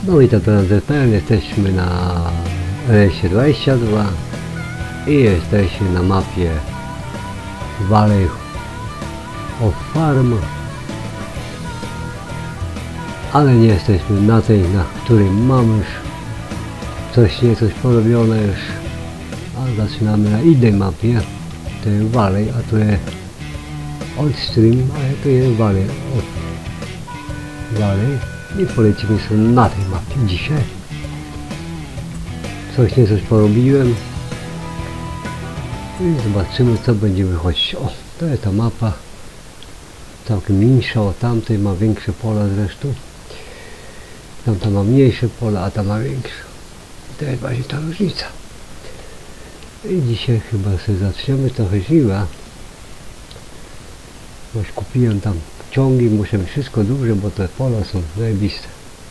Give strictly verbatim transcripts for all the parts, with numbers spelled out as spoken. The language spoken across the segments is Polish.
No i to teraz Z P L, jesteśmy na R S dwadzieścia dwa i jesteśmy na mapie Valley of Farm, ale nie jesteśmy na tej, na której mamy już coś nie coś porobione już, a zaczynamy na innej mapie, to jest Valley, a to jest Old Stream, a to jest Valley of Valley i polecimy sobie na tej mapie dzisiaj. Coś nie coś porobiłem i zobaczymy, co będzie wychodzić. O, to jest ta mapa całkiem mniejsza od tamtej, ma większe pola zresztą. Tamta ma mniejsze pola, a ta ma większe. To jest właśnie ta różnica. I dzisiaj chyba sobie zaczniemy trochę żniwa. Właśnie kupiłem tam ciągi, muszę mieć wszystko duże, bo te pola są zajebiste.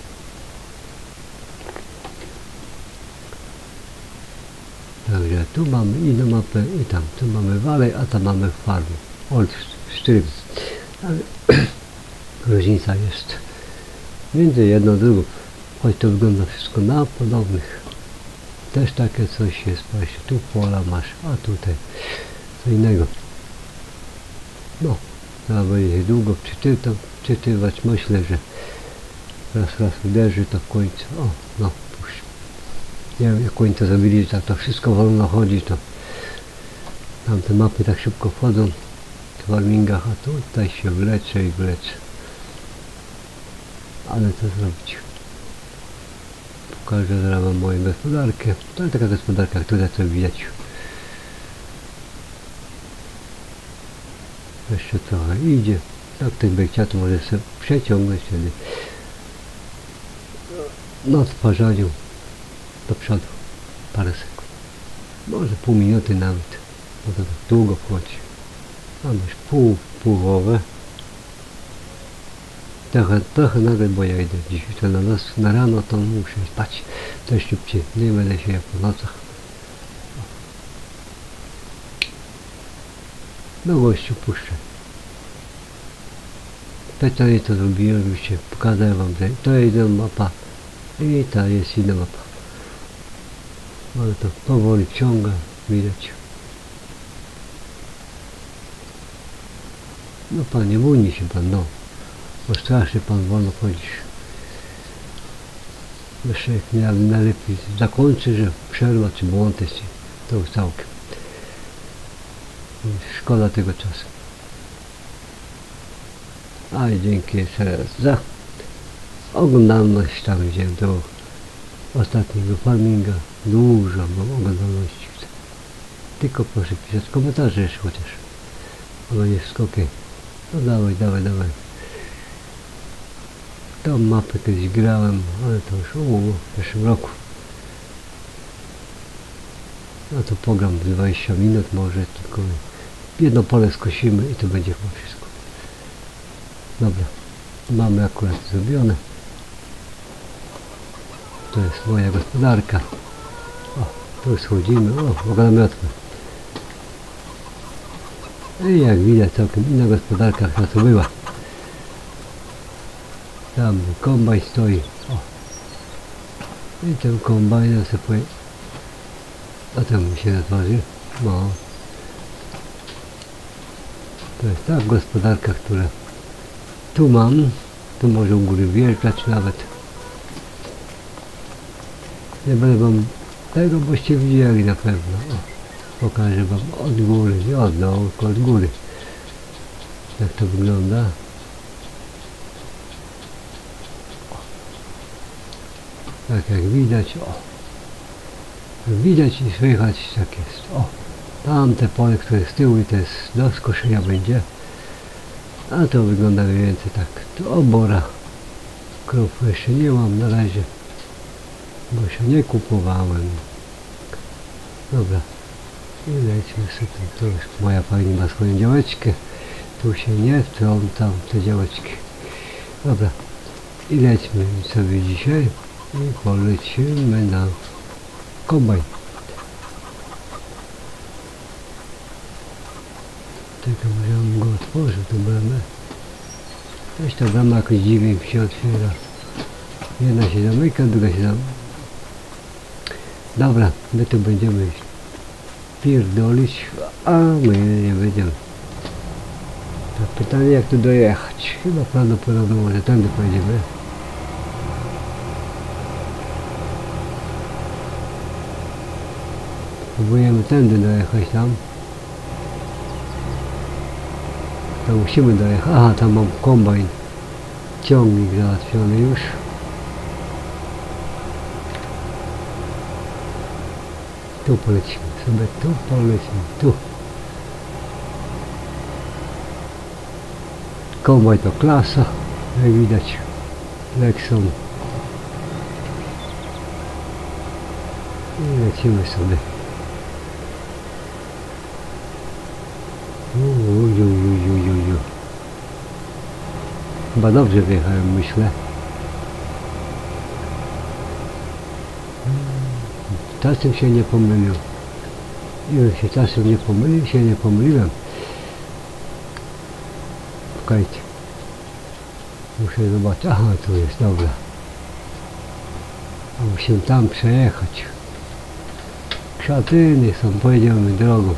Także tu mamy inną mapę i tam, tu mamy Valley, a tam mamy Farm, Old Stream. Ale różnica jest między jedną a drugą, choć to wygląda wszystko na podobnych. Też takie coś jest, właśnie tu pola masz, a tutaj co innego. No, trzeba będzie długo czytywać, czytywać. Myślę, że raz raz uderzy to w końcu. O, no, puść. Nie wiem, jak końcu zrobili, że tak to wszystko wolno chodzi, to tamte mapy tak szybko wchodzą w farmingach, a tutaj się wlecze i wlecze. Ale co zrobić? Pokażę zaraz wam moją gospodarkę. To jest taka gospodarka, która co widać. Jeszcze trochę idzie. Jak ten bekcia to może sobie przeciągnąć wtedy na odparzaniu do przodu parę sekund. Może pół minuty nawet. Bo to tak długo wchodzi. Mam już pół, półowe. Trochę, trochę nawet, bo ja idę dziś to na, nos, na rano, to muszę spać też szybciej, nie będę się po nocach. No gościu, puszczę. Specjalnie to zrobiłem, żebyście pokazałem wam, że to jest jedna mapa i ta jest inna mapa. Ale to powoli ciąga, widać. No panie, bójnie się pan, no. Bo strasznie pan wolno chodzisz. Jeszcze jak nie najlepiej zakończy, że przerwa czy błąd jest, to już całkiem. Szkoda tego czasu. A i dzięki jeszcze raz za oglądalność tam, gdzie do ostatniego farminga dużo mam oglądalności. Tylko proszę pisać komentarze jeszcze chociaż. Ale nie wszystko okej. No dawaj, dawaj, dawaj. Tą mapę kiedyś grałem, ale to już u, w zeszłym roku. No to program dwadzieścia minut może, tylko jedno pole skosimy i to będzie chyba wszystko. Dobra, mamy akurat zrobione. To jest moja gospodarka. O, tu schodzimy, o, oglądamy otwór. I jak widać całkiem inna gospodarka, jaka to była. Tam kombajn stoi. O. I ten kombajn sobie powie... A tam mi się natworzy. No. To jest ta gospodarka, która tu mam. Tu może u góry wjeżdżać nawet. Nie będę wam tego, boście widzieli na pewno. O. Pokażę wam od góry, nie od dołu, tylko od góry. Jak to wygląda. Tak jak widać, o, widać i słychać, tak jest, o, tamte pole, które z tyłu i to jest do skoszenia będzie, a to wygląda mniej więcej tak, to obora, krów jeszcze nie mam na razie, bo się nie kupowałem. Dobra, i lecimy sobie, to już moja pani ma swoją działeczkę, tu się nie wtrącam w te działeczki. Dobra, i lećmy sobie dzisiaj. I polecimy na kombajn. Tylko może go otworzył, tę bramę. Też ta brama jakoś dziwnie się otwiera. Jedna się zamyka, druga się zamyka. Dobra, my tu będziemy pierdolić, a my nie będziemy. To pytanie, jak tu dojechać? Chyba prawdopodobnie może tędy pojedziemy. Próbujemy tędy dojechać tam. To musimy dojechać. Aha, tam mam kombajn. Ciągnik załatwiony już. Tu polecimy sobie, tu polecimy, tu. Kombajn to klasa, jak widać. Lexon. I lecimy sobie. Ujujujujuju. Chyba dobrze wjechałem, myślę. Czasem się nie pomylił. Ile się czasem nie pomylił, się nie pomyliłem. Czekajcie. Muszę zobaczyć. Aha, tu jest, dobra. A musimy tam przejechać. Krzatyny są, pojedziemy drogą.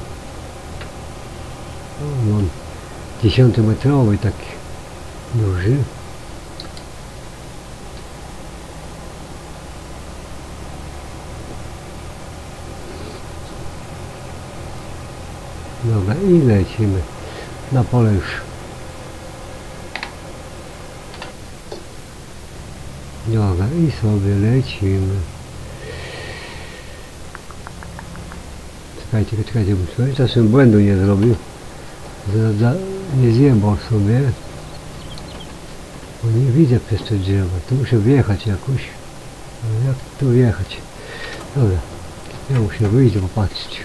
O, mam dziesięciometrowy taki duży. Dobra, i lecimy na pole już. Dobra, i sobie lecimy. Czekajcie, czekajcie, bo czasem błędu nie zrobił. Za, za, nie zjebał sobie. Bo nie widzę przez te drzewa. Tu muszę wjechać jakoś. Ale jak tu wjechać? Dobra, ja muszę wyjść i popatrzeć.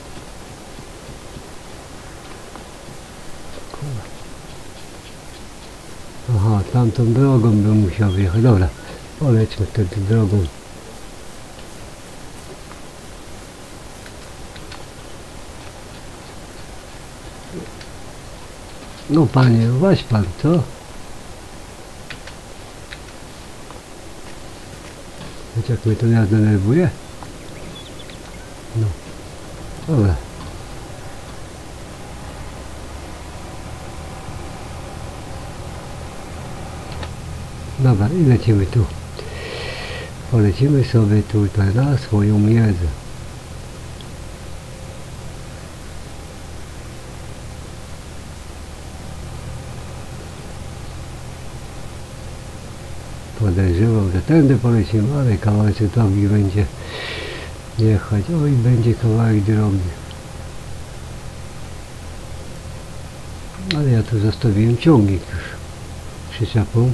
Aha, tamtą drogą bym musiał wjechać. Dobra, polećmy wtedy drogą. No panie, weź pan, co? Wiecie, jak mnie to nie denerwuje? No, dobra. Dobra, i lecimy tu. Polecimy sobie tutaj na swoją miedzę. Podejrzewam, że tędy polecimy, ale kawałek drogi będzie jechać. Oj, będzie kawałek drogi. Ale ja tu zostawiłem ciągnik już przyczepą.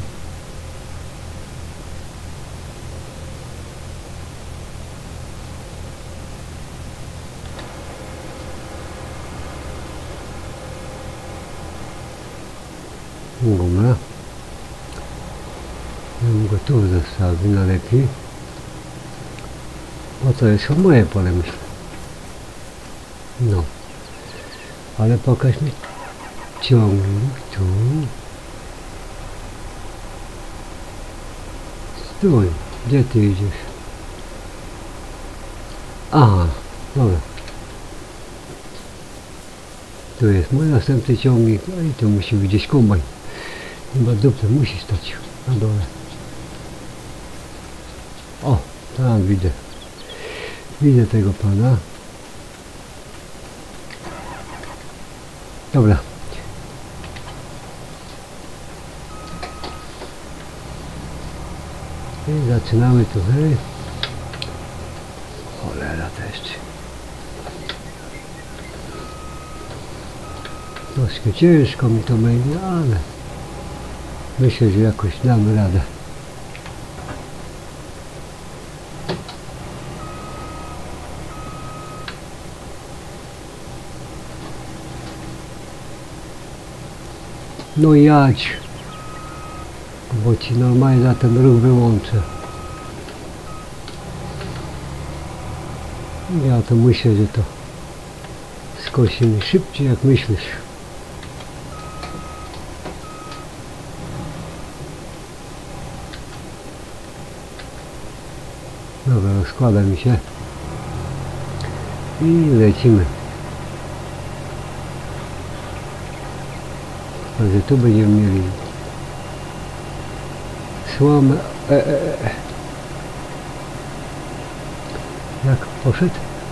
Dobra. Ja bym go tu zostawił na lepiej. Bo to jest moje pole, myślę. No. Ale pokaż mi ciągnik tu. Stój. Gdzie ty idziesz? Aha. Dobra. Tu jest mój następny ciągnik. No i tu musi być gdzieś kombajn. Chyba dupę musi stać na dole. O, tam widzę. Widzę tego pana. Dobra. I zaczynamy tutaj. Cholera też. Troszkę ciężko mi to będzie, ale myślę, że jakoś damy radę. No jadź, bo ci normalnie za ten ruch wyłączę. Ja to myślę, że to skosimy szybciej, jak myślisz. Dobra, rozkłada mi się. I lecimy. Także tu będziemy mieli słomę. E, e, e. Jak poszedł?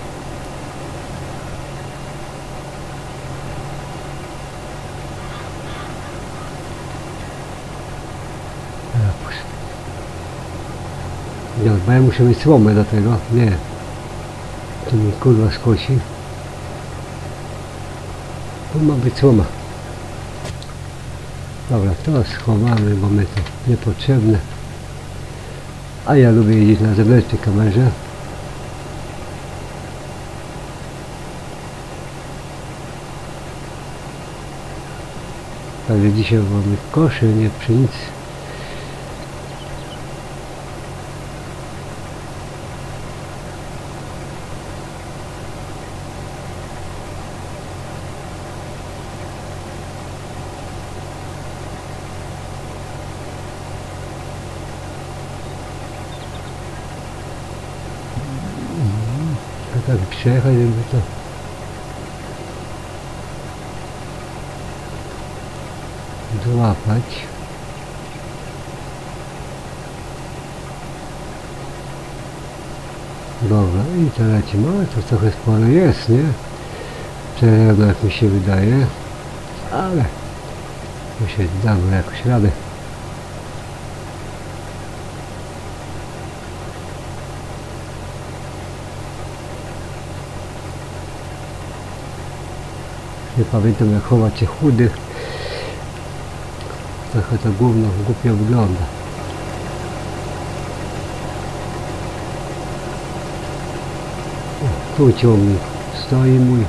Nie, bo ja muszę mieć słomę do tego. Nie. Tu mi kurwa skosi. Tu ma być słoma. Dobra, to schowamy, bo my to niepotrzebne. A ja lubię jeździć na zewnętrznej kamerze. Także dzisiaj mamy kosze, nie pszenicy. Tak przejechać, żeby to złapać. Dobra, i to lecimy, ale to trochę sporo jest, nie? Przerywno, jak mi się wydaje, ale to się damy jakoś radę. Nie pamiętam, jak chować się chudy. Trochę to gówno głupio wygląda. O, tu ciągnik stoi mój.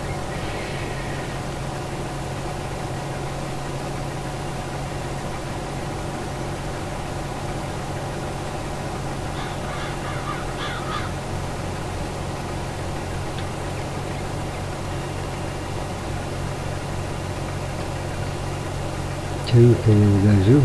Cienko nie uderzył.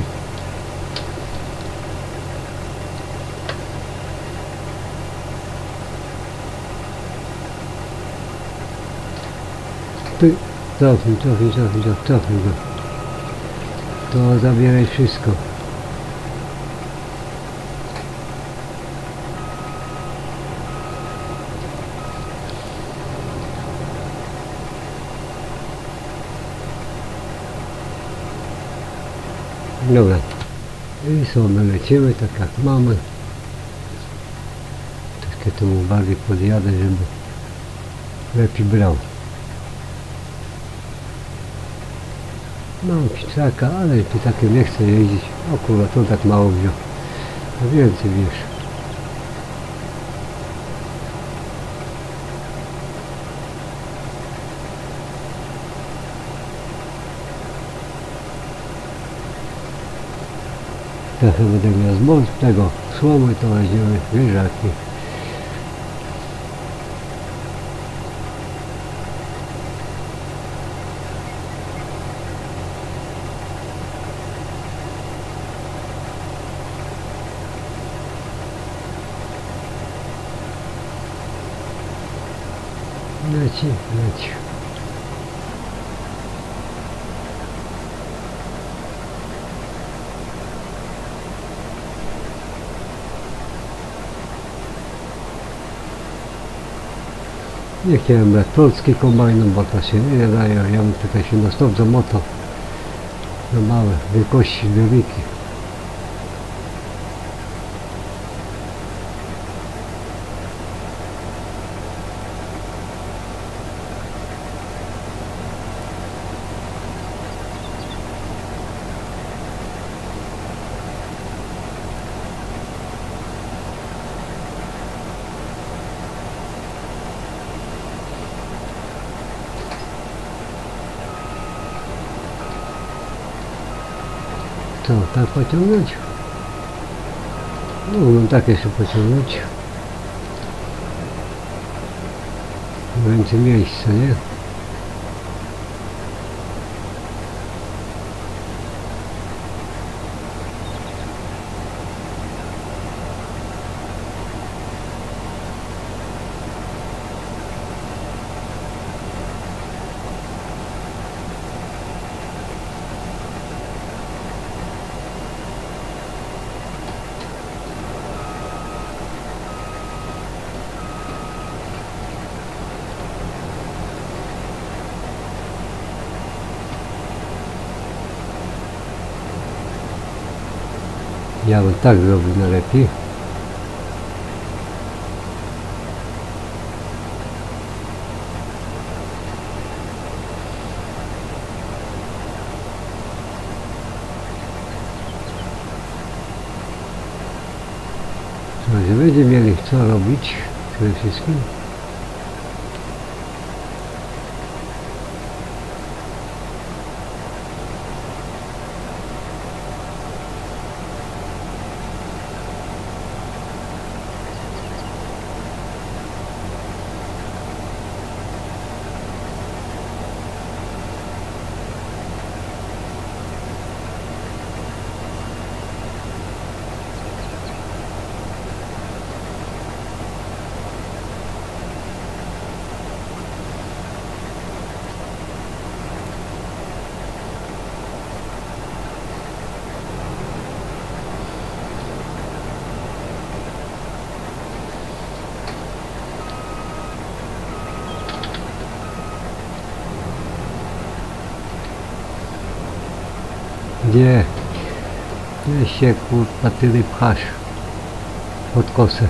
Ty, cofnij, cofnij, cofnij, cofnij, cofnij go. To zabieraj wszystko. Dobra. I sobie lecimy tak jak mamy. Troszkę temu bardziej podjadę, żeby lepiej brał. Mam pizzaka, ale pizzakiem nie chcę jeździć. O kurwa, to tak mało wziął. No więcej wiesz. Trochę będę miał z tego słomy, to weźmiemy wieżaki. Leci, leci. Nie chciałem brać polski kombajn, bo to się nie daje. Ja bym tutaj się na stop zamotał na małe wielkości wieliki. Co, tak pociągnąć? No, mógłbym tak jeszcze pociągnąć. Więcej miejsca, nie? Ja bym tak zrobił najlepiej. Że będziemy mieli co robić przede wszystkim. Gdzie? Gdzie się kurwa tyle pchasz pod kosę?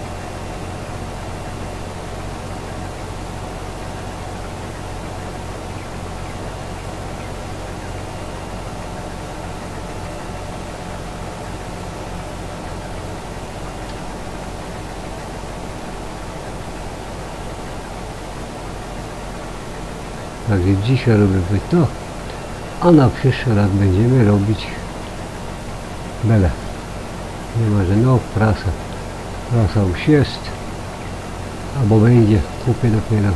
Także dzisiaj robimy to, a na przyszły raz będziemy robić bele. Nie ma, że no prasa, prasa już jest, albo będzie, kupię dopiero.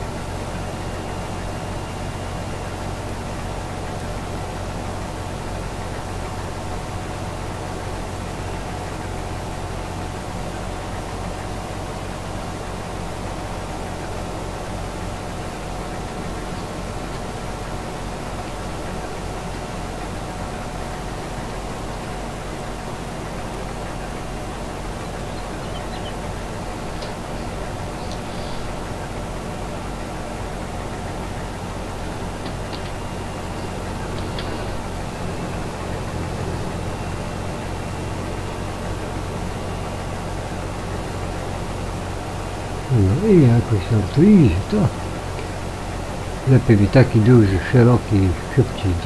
No i jakoś tam tu idzie, to lepiej mi taki duży, szeroki i szybciej idzie.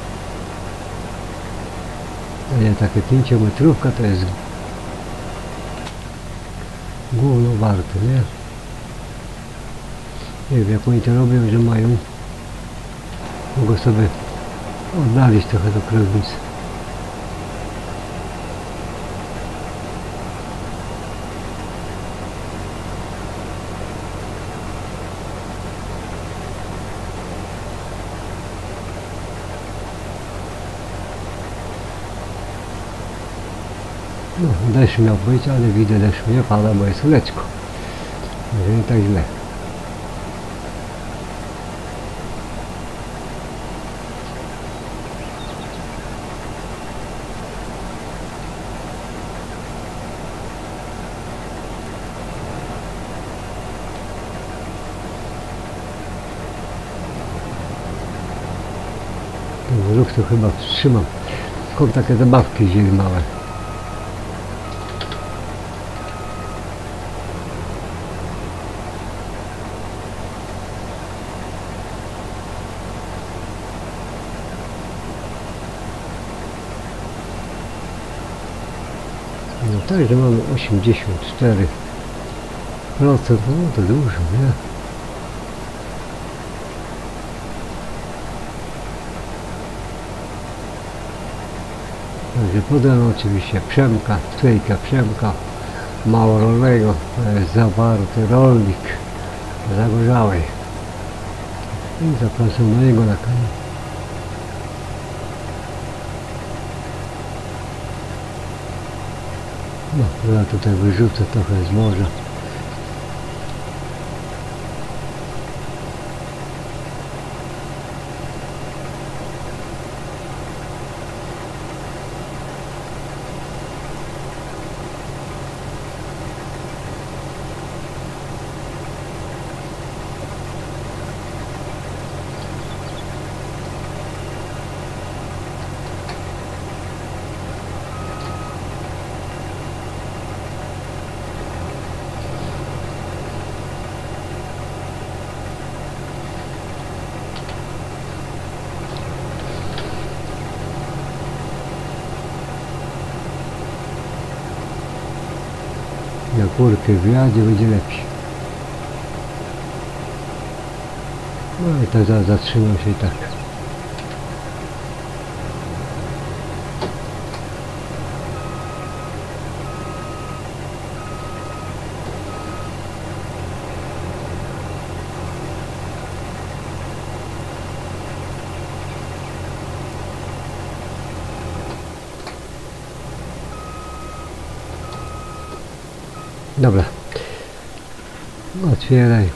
A nie takie pięciometrówka to jest gówno warte, nie? Nie wiem jak oni to robią, że mają, mogą sobie odnaleźć trochę do kierownicy. No, deszcz miał być, ale widzę, deszcz nie pada, bo jest leczko. Nie tak źle. Ten ruch to chyba wstrzymam. Skąd takie zabawki wzięli małe? No tak, że mamy osiemdziesiąt cztery procent, no to dużo, nie? Także podano oczywiście Przemka, Twojka Przemka Małorolnego, to jest zawarty rolnik Zagorzałej. I zapraszam na niego na kanał. No, ja tutaj wyrzucę trochę z morza. Na górkę wyjadzie, będzie lepiej. No i tak zaraz zatrzymał się i tak. Dobra, otwieraj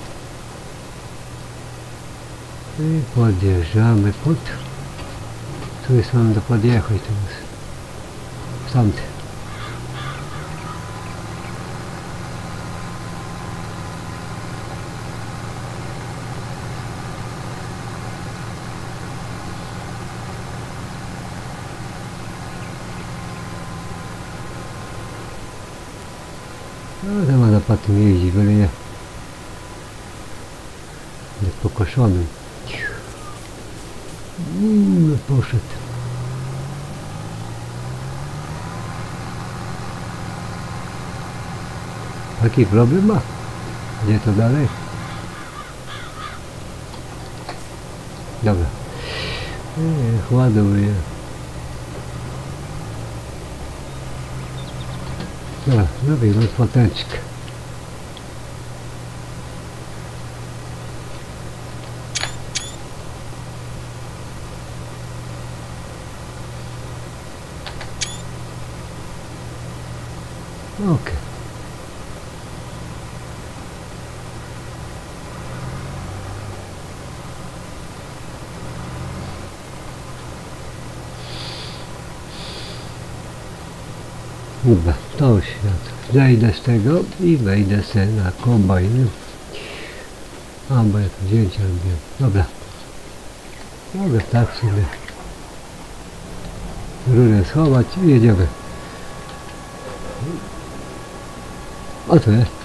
i podjeżdżamy pod, tu jest mam do podjechać teraz, tamty. No to można po tym jeździć, byle nie jest pokoszonym. Mm, poszedł. Taki problem ma? Gdzie to dalej? Dobra. Ech, ładuje. Dobra, zrobimy foteczkę. Okej. Dobra, to świat. Zejdę z tego i wejdę sobie na kombajn. A, bo ja tu zdjęcia robiłem. Dobra. Mogę tak sobie rurę schować i jedziemy. A to jest.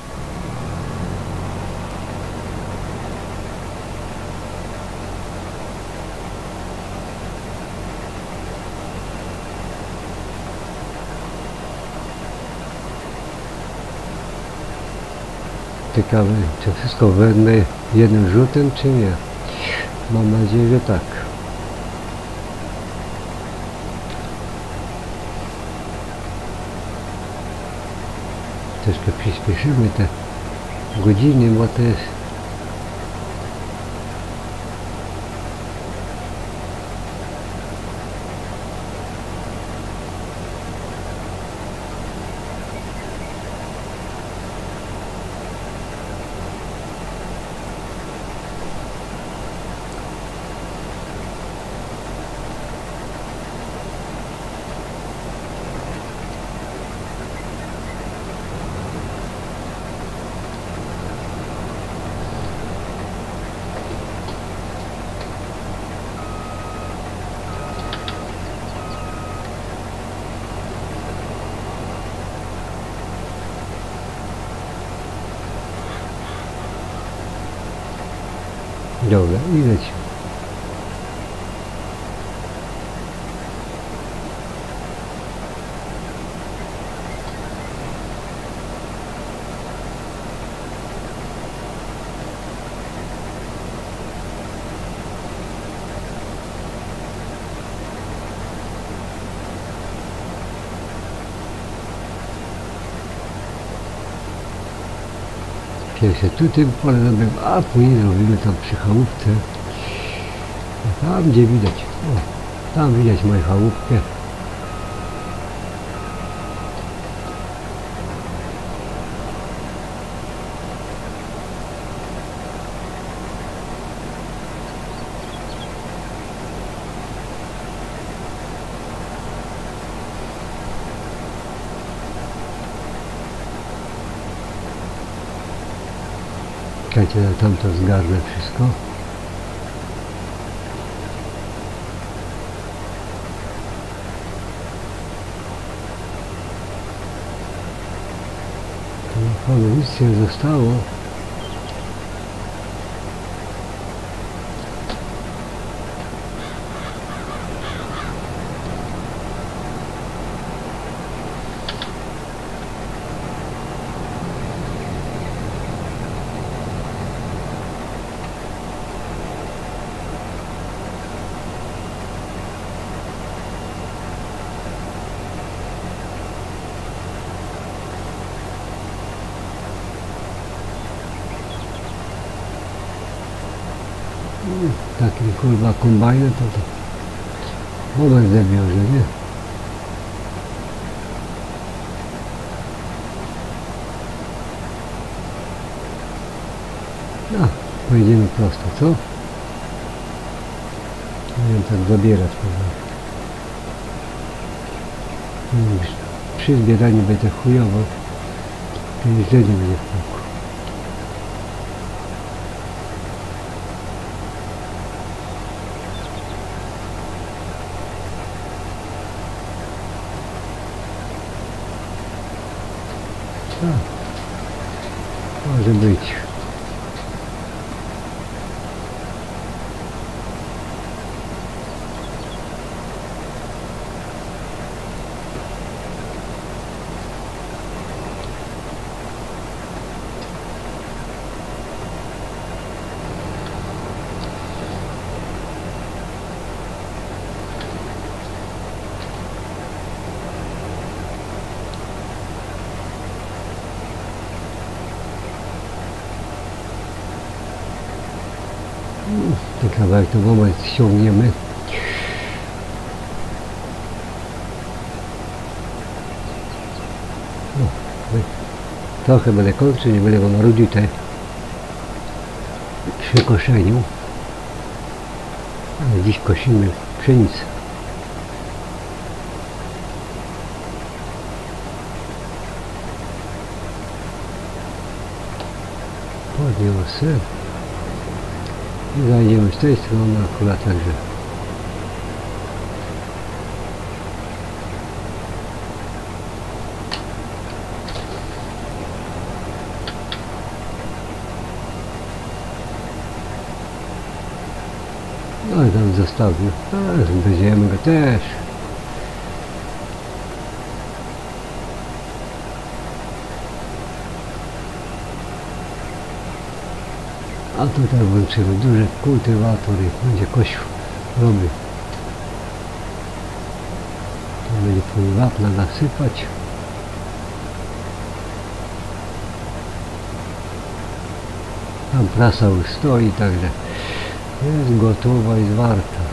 Ciekawe, czy wszystko wezmę jednym rzutem, czy nie. Mam nadzieję, że tak. Troszkę przyspieszymy te godziny, bo to jest dobra i lecimy. Pierwsze tutaj pole zrobimy, a później zrobimy tam przy chałupce. Tam gdzie widać, o, tam widać moją chałupkę. Czekajcie, ja tam to zgarnę wszystko. Telefonu nic nie zostało. Takim kurwa kombajnem to, to moment zabiorze, nie? No, pojedziemy prosto, co? Nie wiem, tak zabierać pewnie. Przy zbieraniu będzie chujowo, to jeżdżenie będzie w kółku. Tak, może być. Ten kawałek to moment ściągniemy. No, trochę będę kończył, nie będę wam marudził te przy koszeniu. Ale dziś kosimy pszenicę. Podniosę ser. I zajdziemy z tej strony akurat także. No i tam zostawił. Ale będziemy go też. A tutaj włączymy duży kultywator i będzie kosił robił. Tu będzie pół wapna nasypać. Tam prasa już stoi, także jest gotowa i zwarta.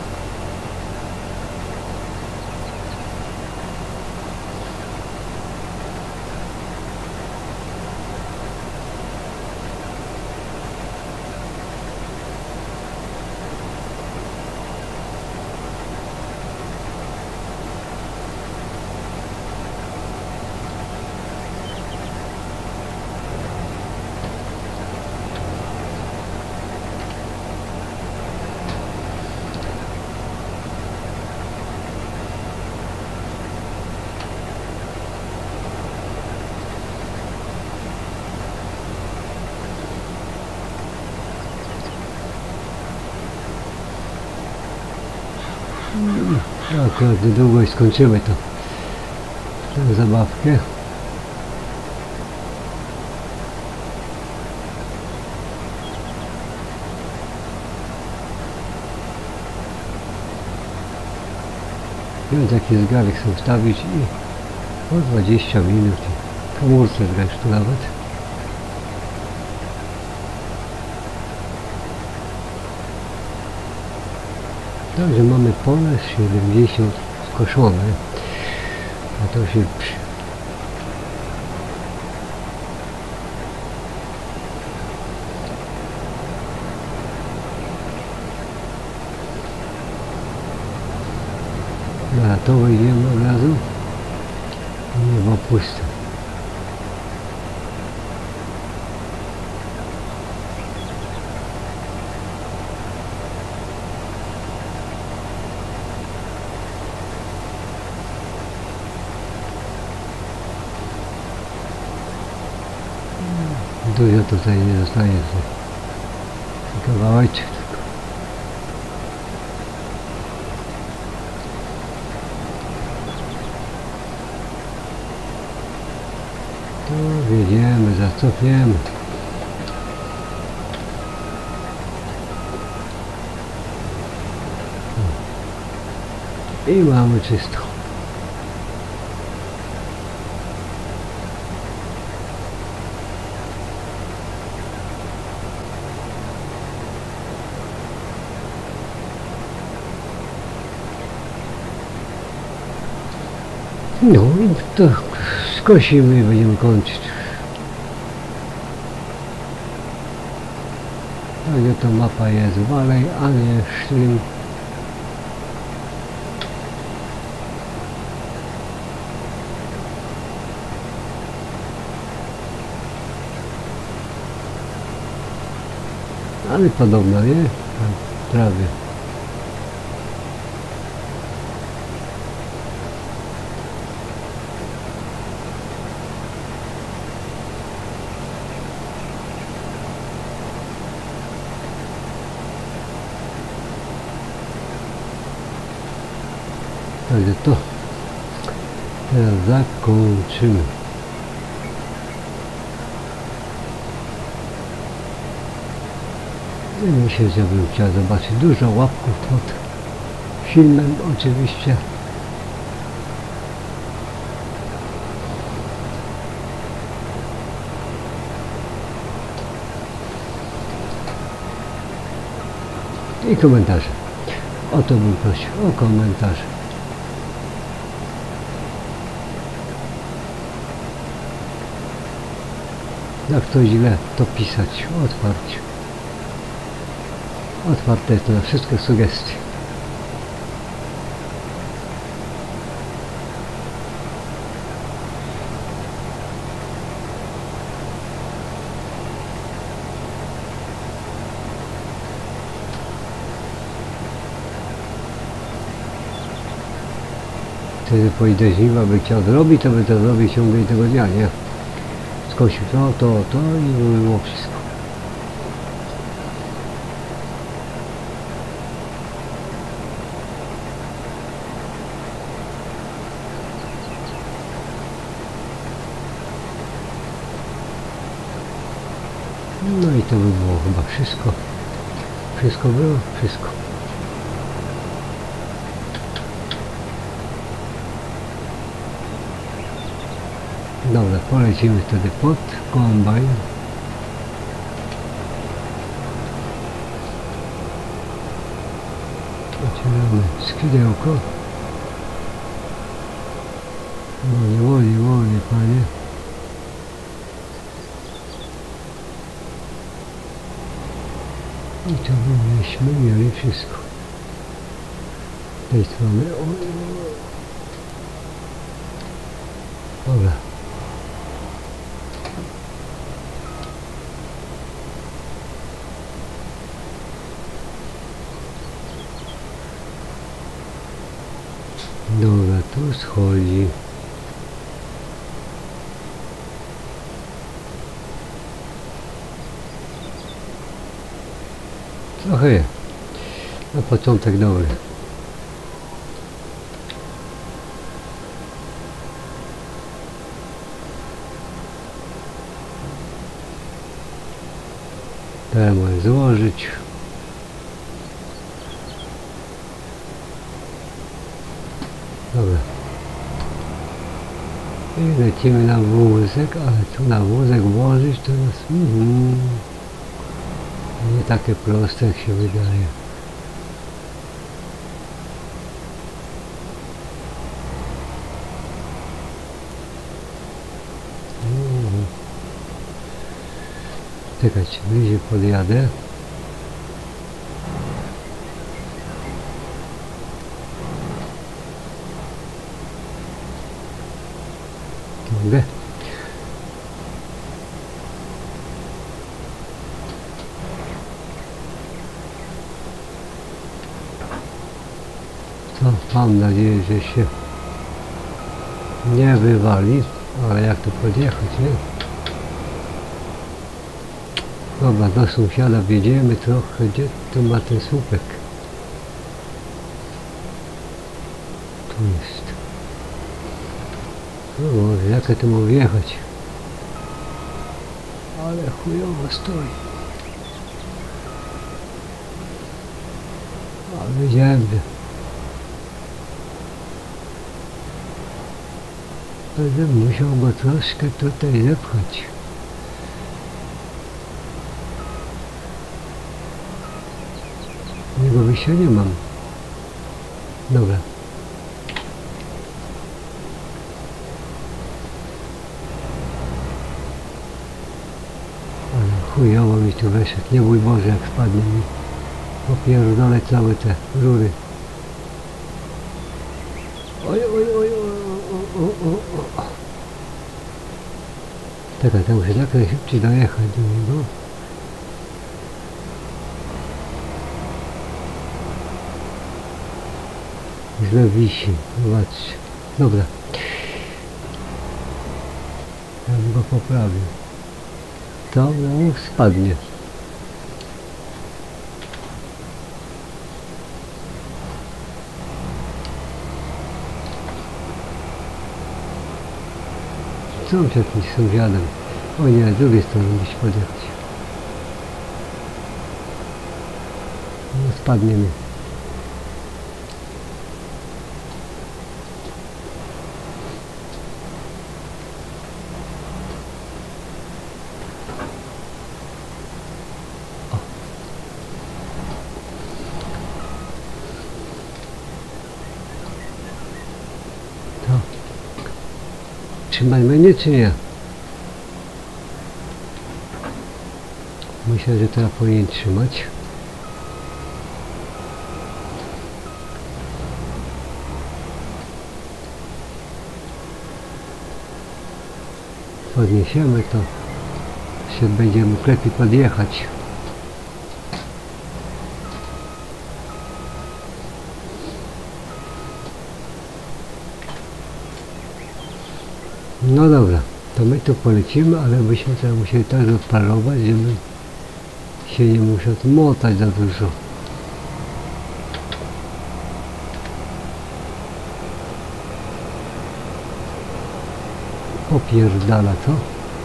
No, akurat niedługo i skończymy to, tę zabawkę. Wiem, taki zegarek chcę wstawić i po dwadzieścia minut w komórce zresztą nawet. Także mamy pole siedemdziesiąt skoszone, a to się przy... Na to wejdziemy od razu, nie ma puste. Dużo tutaj nie zostanie, kawałeczek tylko. Tu wjedziemy, zacopiemy. I mamy czysto. No i to skosimy i będziemy kończyć. Także to mapa jest Valley, a nie Stream. Ale podobno, nie? Prawie. Także to teraz zakończymy. Myślę, że bym chciał zobaczyć dużo łapków pod filmem oczywiście. I komentarze. O to bym prosił, o komentarze. Jak to źle, to pisać otwarcie. Otwarte jest to na wszystkie sugestie. Wtedy pójdę żniwa, by chciał zrobić, to by to zrobił w ciągu tego dnia, nie? Skosił to, to, to i było wszystko. No i to by było chyba wszystko. Wszystko było? Wszystko. Dobra, polecimy wtedy pod kombajn. Otwieramy skrzydełko. Woli, woli, woli, panie. I to byśmy mieli wszystko. Z tej strony. Dobra. Dobra, tu schodzi. Trochę jest. Na początek dobry. Teraz mogę złożyć. Dobra. I lecimy na wózek, ale tu na wózek włożyć to nas mm, nie takie proste, jak się wydaje. Mm. Czekajcie, bliżej podjadę. Mogę? To mam nadzieję, że się nie wywali, ale jak to podjechać, nie? Dobra, do sąsiada wjedziemy trochę, gdzie tu ma ten słupek? Tu jest. No może, jak ja tu mogę wjechać? Ale chujowo stoi. Ale ziemia. Będę musiał go troszkę tutaj zepchać. Jego wyjścia nie mam. Dobra. Chujowo mi tu weszedł, nie mój Boże, jak spadnie mi. Popierdolę całe te rury. Oj, oj, oj, oj, o, o, o, o. Czekaj, to muszę jak najszybciej dojechać do niego. Źle wisi, zobaczcie. Dobra. Ja bym go poprawił. To no, spadnie. Co on jakimś sąsiadem? O nie, z drugiej strony gdzieś podjechać. No, spadnie mi. Trzymać mnie czy nie? Myślę, że teraz powinien trzymać. Podniesiemy to, się będzie mógł lepiej podjechać. No dobra, to my tu polecimy, ale byśmy teraz musieli tak odparować, żeby się nie musiał motać za dużo. Popierdala, co?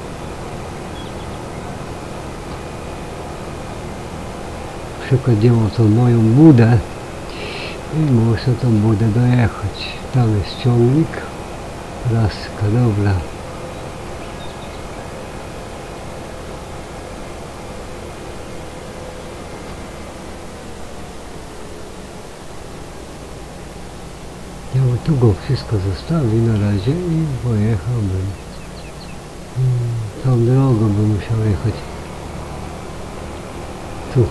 Przechodziło tą moją budę i muszę tą budę dojechać. Tam jest ciągnik. Laska, dobra. Ja bym tu go wszystko zostawił na razie i pojechałbym. Hmm, tą drogą bym musiał jechać. Tu.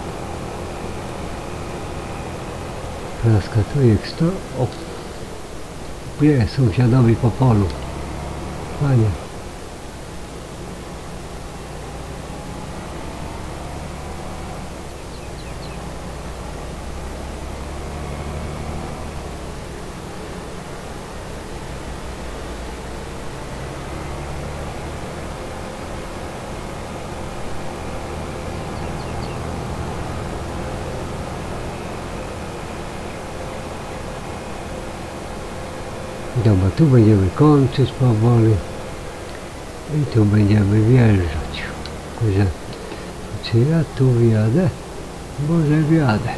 Laska, tu jest to. O. Nie, sąsiadowi po polu. Panie. Dobra, tu będziemy kończyć powoli i tu będziemy wjeżdżać. Że, czy ja tu wjadę? Może wjadę.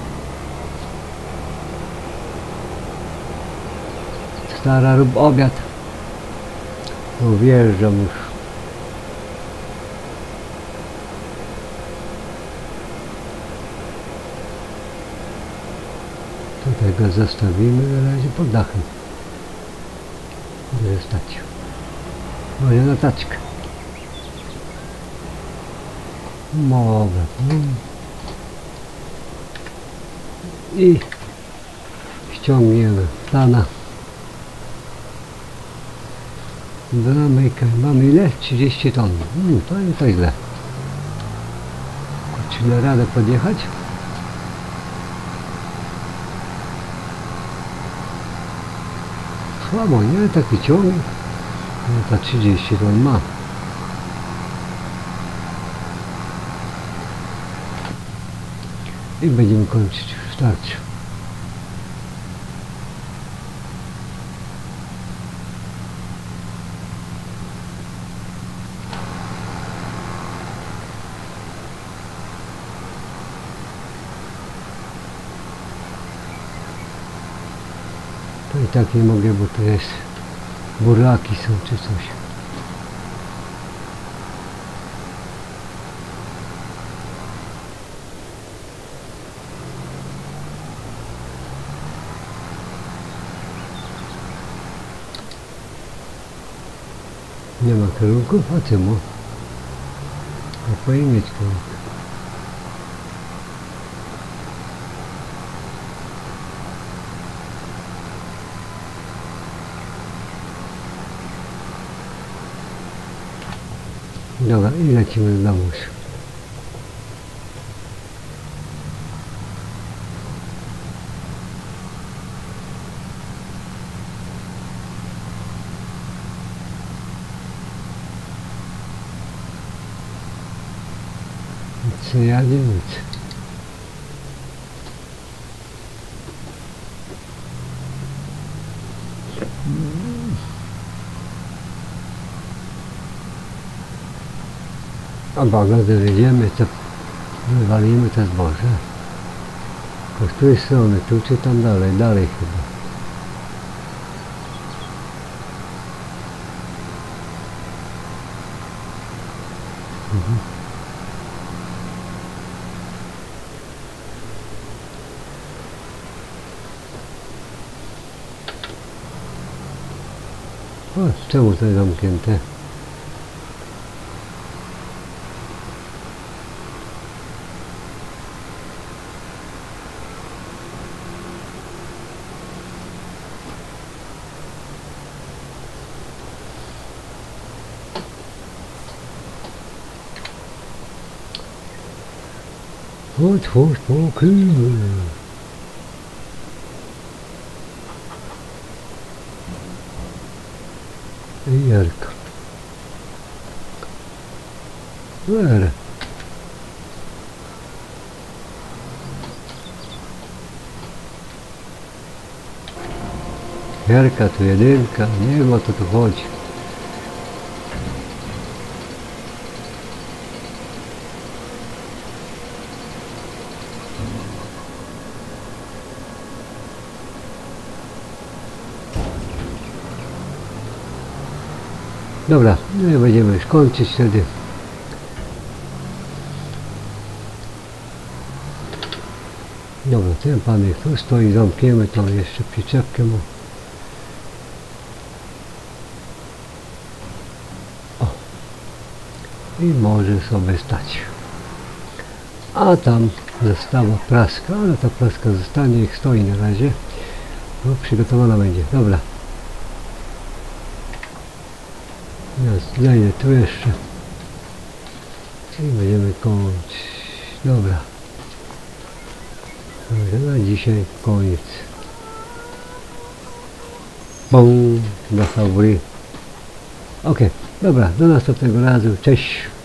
Stara, rób obiad. No wjeżdżam już. Tutaj go zostawimy na razie pod dachem. Może stać. Może na taczkę. Dobra. I ściągniemy plana. Zamykaj. Mamy ile? trzydzieści ton. Hmm, to nie tak źle. Czy da radę podjechać? Słabo, nie? Taki ciągnik. No ta trzydzieści ton ma. I będziemy kończyć. Starczy. To i tak nie mogę, bo to jest buraki są czy coś. Nie ma kierunków, a czemu? A powinien mieć konik. Dobra, i lecimy do domu już. Co ja nie wiem. A bardzo dowiedziemy, to wywalimy te zboże. To z której strony? Tu czy tam dalej? Dalej chyba. Mhm. O, czemu to jest zamknięte? Otwórz pokój. I Jarka. Where? Jarka tu jedynka, nie wiem o co tu chodzi. Dobra, no i będziemy już kończyć wtedy. Dobra, ten pan tu stoi, zamkniemy tam jeszcze przyczepkę mu. O. I może sobie stać. A tam została praska, ale ta praska zostanie, ich stoi na razie. No, przygotowana będzie. Dobra. Ja znajdę tu jeszcze. I będziemy kończyć. Dobra. Dobra, na dzisiaj koniec. Bum, do saury. Ok, dobra, do następnego razu. Cześć.